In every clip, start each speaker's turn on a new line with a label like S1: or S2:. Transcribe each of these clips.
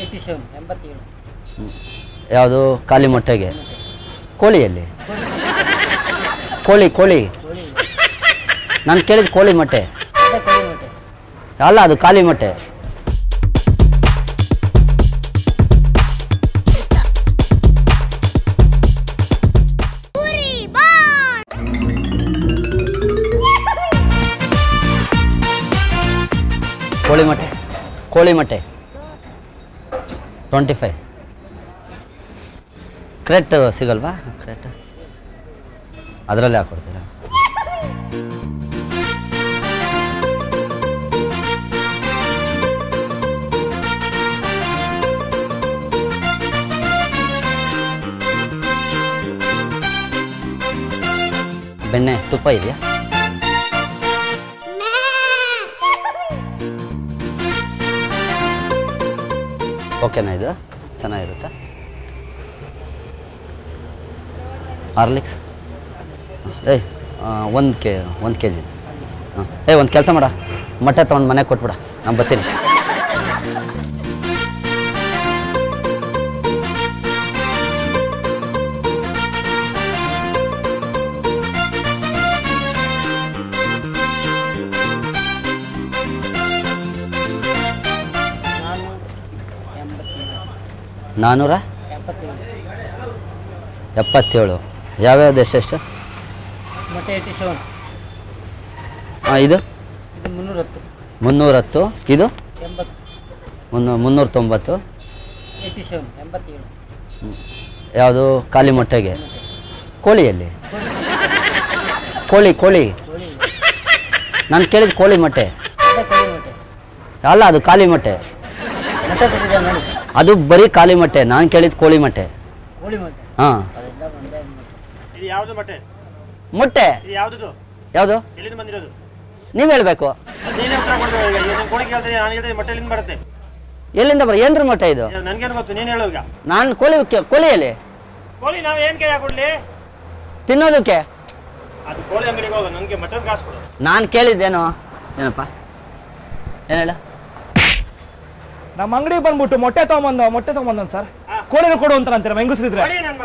S1: 87 87.
S2: ಯಾವುದು ಖಾಲಿ ಮೊಟ್ಟೆಗೆ ಕೋಳಿಯಲ್ಲಿ ಕೋಳಿ ಕೋಳಿ ನಾನು ಕೇಳಿದ ಕೋಳಿ ಮೊಟ್ಟೆ ಅಲ್ಲ ಅದು ಖಾಲಿ ಮೊಟ್ಟೆ ಕೋಳಿ ಮೊಟ್ಟೆ ಕೋಳಿ ಮೊಟ್ಟೆ 25 ಕ್ರೇಟ್ ಸಿಗಲ್ವಾ ಕ್ರೇಟ್ ಅದರಲ್ಲೇ ಹಾಕ್ಕೊಡ್ತೀರಾ ಬೆಣ್ಣೆ ತುಪ್ಪ ಇದೆಯಾ ಓಕೆನಾ ಇದು ಚೆನ್ನಾಗಿರುತ್ತಾ ಹಾರ್ಲಿಕ್ಸ್ ಏಯ್ 1 kg ಹಾಂ ಏಯ್ ಒಂದು ಕೆಲಸ ಮಾಡ ಮೊಟ್ಟೆ ತೊಗೊಂಡು ಮನೆಗೆ ಕೊಟ್ಬಿಡ ನಾನು ಬರ್ತೀನಿ ನಾನ್ನೂರ 77 ಯಾವ್ಯಾವ್ದು ಎಷ್ಟೆಷ್ಟು
S1: ಮೊಟ್ಟೆ 87
S2: ಹಾಂ ಇದು 310 ಇದು 390
S1: 87 87
S2: ಯಾವುದು ಖಾಲಿ ಮೊಟ್ಟೆಗೆ ಕೋಳಿಯಲ್ಲಿ ಕೋಳಿ ಕೋಳಿ ನಾನು ಕೇಳಿದ ಕೋಳಿ ಮೊಟ್ಟೆ ಅಲ್ಲ ಅದು ಖಾಲಿ ಮೊಟ್ಟೆ ಅದು ಬರೀ ಖಾಲಿ ಮೊಟ್ಟೆ ನಾನು ಕೇಳಿದ ಕೋಳಿ ಮೊಟ್ಟೆ ಹಾಂ ಮೊಟ್ಟೆ ಯಾವುದು ನೀವು ಹೇಳ್ಬೇಕು ಎಲ್ಲಿಂದ ಏನ್ರ ಮೊಟ್ಟೆ ಇದು ನಾನು ಕೋಳಿಯಲ್ಲಿ ತಿನ್ನೋದಕ್ಕೆ ನಾನು ಕೇಳಿದ್ದೇನೋ ಏನಪ್ಪ ಏನು ಹೇಳ
S3: ನಮ್ಮ ಅಂಗಡಿಗೆ ಬಂದ್ಬಿಟ್ಟು ಮೊಟ್ಟೆ ತಗೊಂಬಂದ ಸರ್ ಕೋಳಿನ ಕೊಡು ಅಂತ ಅಂತೀರ ಹೆಂಗಸ್ರಿದ್ರೆ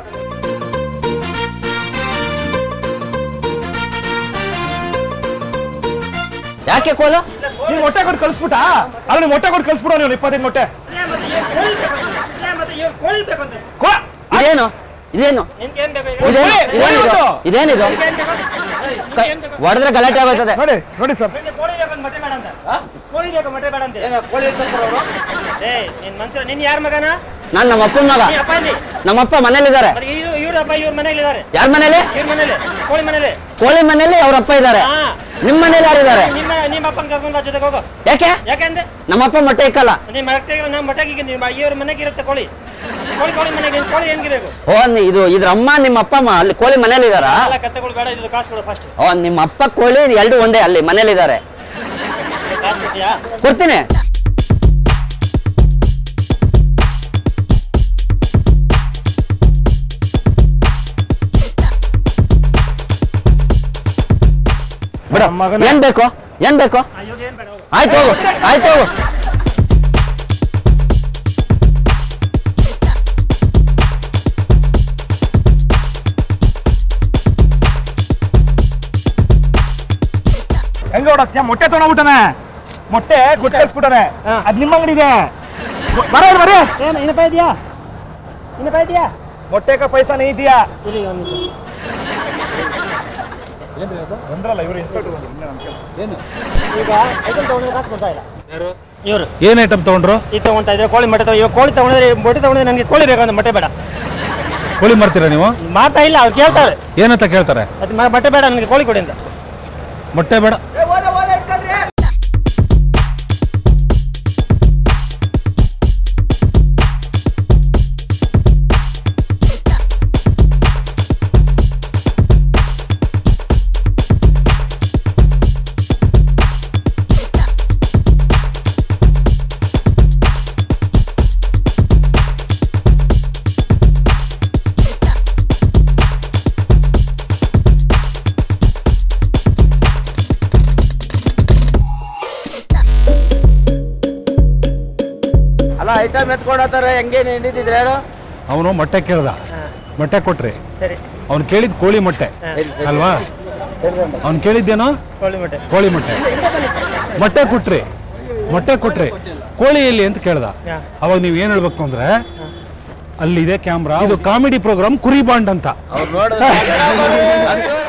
S2: ಯಾಕೆ ಕೋಲು
S3: ನೀವು ಮೊಟ್ಟೆ ಕೊಟ್ಟು ಕಳಿಸ್ಬಿಟ್ಟ ಅಲ್ಲ ನೀವು ಮೊಟ್ಟೆ ಕೊಟ್ಟು ಕಳಿಸ್ಬಿಡೋ ನೀವು 25 ಮೊಟ್ಟೆ
S2: ಇದೇನು ಇದೇನು ಇದೇನಿದು ಹೊಡೆದ್ರೆ ಗಲಾಟೆ ಆಗುತ್ತದೆ
S3: ನೋಡಿ ನೋಡಿ ಸರ್
S2: ನಾನು ನಮ್ಮ ಅಪ್ಪನ ಮಗ ನಮ್ಮಪ್ಪ ಮನೇಲಿದ್ದಾರೆ ಯಾರ ಮನೇಲಿ ಕೋಳಿ ಮನೇಲಿ ಅವ್ರ ಅಪ್ಪ ಇದ್ದಾರೆ ನಿಮ್ಮ ಮನೇಲಿ ಯಾರಿದ್ದಾರೆ ಯಾಕೆ ನಮ್ಮಪ್ಪ ಮೊಟ್ಟೆ ಇಕ್ಕಲ್ಲ ಓ ಇದು ಇದ್ರ ಅಮ್ಮ ನಿಮ್ಮ ಅಪ್ಪ ಅಲ್ಲಿ ಕೋಳಿ ಮನೇಲಿ ಇದಾರ ಓ ನಿಮ್ಮ ಅಪ್ಪ ಕೋಳಿ ಎರಡು ಒಂದೇ ಅಲ್ಲಿ ಮನೇಲಿದ್ದಾರೆ ಕೊಡ್ತೀನಿ ಏನ್ ಬೇಕು ಏನ್ ಬೇಕು ಆಯ್ತು ಹೋಗು ಆಯ್ತು ಹೋಗು
S3: ಹೆಂಗ ಹೊಡತ್ಯ ಮೊಟ್ಟೆ ತಗೊಂಡ್ಬಿಟ್ಟನೆ ಮೊಟ್ಟೆ ಕೊಟ್ಟು ಕಳ್ಸ್ಬಿಟ್ಟಾನೆ ಅದ್ ನಿಮ್ಮ ಅಂಗಡಿ ಇದೆ ಬರೀ ಇದೆಯಾ ಮೊಟ್ಟೆ का पैसा नहीं दिया ಬಂದ್ರಲ್ಲ ಇವರು ಇನ್ಸ್ಪೆಕ್ಟರ್ ಏನು
S1: ಈಗ ಐಟಮ್ ತಗೊಂಡ್ರೆ ಕಾಸು ಕೊಡ್ತಾ ಇಲ್ಲ ಇವರು
S3: ಏನ್ ಐಟಮ್ ತಗೊಂಡ್ರು
S1: ಇದು ತಗೊಂತಾ ಇದ್ರೆ ಕೋಳಿ ಮೊಟ್ಟೆ ಕೋಳಿ ತಗೊಂಡ್ರೆ ಮೊಟ್ಟೆ ತಗೊಂಡ್ರೆ ನನಗೆ ಕೋಳಿ ಬೇಕಂತ ಮೊಟ್ಟೆ ಬೇಡ
S3: ಕೋಳಿ ಮಾಡ್ತೀರಾ ನೀವು
S1: ಮಾತಾ ಇಲ್ಲ ಅವ್ರು ಕೇಳ್ತಾರೆ
S3: ಏನಂತ ಕೇಳ್ತಾರೆ
S1: ಅದು ಮೊಟ್ಟೆ ಬೇಡ ನನಗೆ ಕೋಳಿ ಕೊಡಿ ಅಂತ
S3: ಮೊಟ್ಟೆ ಬೇಡ
S2: ಐಟಮ್ ಎತ್ಕೊಂಡೋತಾರೆ ಹೆಂಗೆ ಹಿಡಿದಿದ್ರೆ ಹೇಳು.
S4: ಅವನು ಮೊಟ್ಟೆ ಕೇಳ್ದ, ಮೊಟ್ಟೆ ಕೊಟ್ರಿ.
S1: ಸರಿ
S4: ಅವ್ನು ಕೇಳಿದ್ ಕೋಳಿ ಮೊಟ್ಟೆ ಅಲ್ವಾ? ಅವ್ನು ಕೇಳಿದ್ದೇನೋ
S1: ಕೋಳಿ ಮೊಟ್ಟೆ.
S4: ಕೋಳಿ ಮೊಟ್ಟೆ. ಮೊಟ್ಟೆ ಕೊಟ್ರಿ ಕೋಳಿ ಎಲ್ಲಿ ಅಂತ ಕೇಳ್ದ. ಅವಾಗ ನೀವ್ ಏನ್ ಹೇಳ್ಬೇಕು ಅಂದ್ರೆ, ಅಲ್ಲಿದೆ ಕ್ಯಾಮ್ರಾ, ಇದು ಕಾಮಿಡಿ ಪ್ರೋಗ್ರಾಮ್ ಕುರಿ ಬಾಂಡ್ ಅಂತ.
S2: ಅವ್ರು ನೋಡಿದ್ರೆ